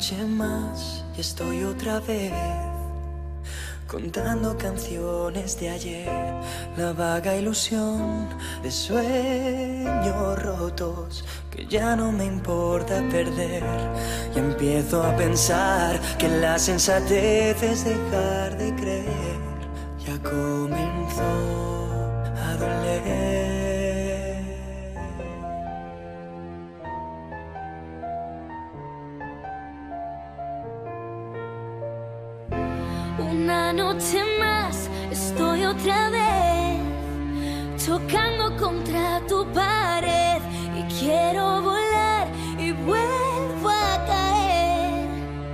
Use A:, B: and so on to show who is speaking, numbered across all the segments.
A: noche más y estoy otra vez contando canciones de ayer, la vaga ilusión de sueños rotos que ya no me importa perder. Y empiezo a pensar que la sensatez es dejar de creer. Ya comenzó a doler.
B: Una noche más estoy otra vez chocando contra tu pared y quiero volar y vuelvo a caer.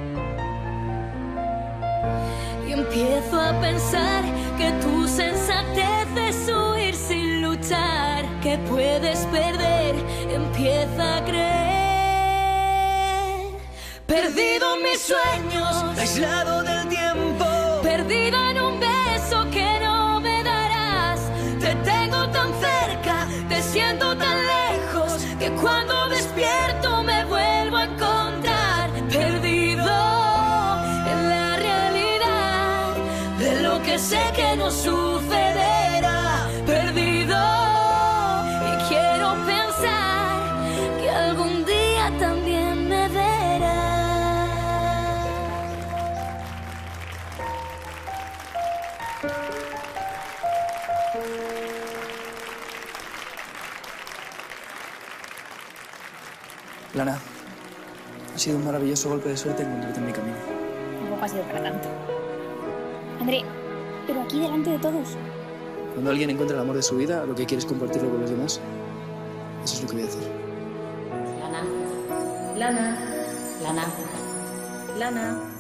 B: Y empiezo a pensar que tu sensatez es huir sin luchar, que puedes perder, empieza a creer. Perdido en mis sueños,
A: Aislado del tiempo,
B: perdido en un beso que no me darás. Te tengo tan cerca, te siento tan lejos, que cuando despierto me vuelvo a encontrar. Perdido en la realidad de lo que sé que no sucederá. Perdido y quiero pensar que algún día también me verás.
C: Lana, ha sido un maravilloso golpe de suerte encontrarte en mi camino.
D: Tampoco ha sido para tanto. André, pero aquí delante de todos.
C: Cuando alguien encuentra el amor de su vida, lo que quiere es compartirlo con los demás. Eso es lo que voy a hacer.
E: Lana, Lana, Lana, Lana.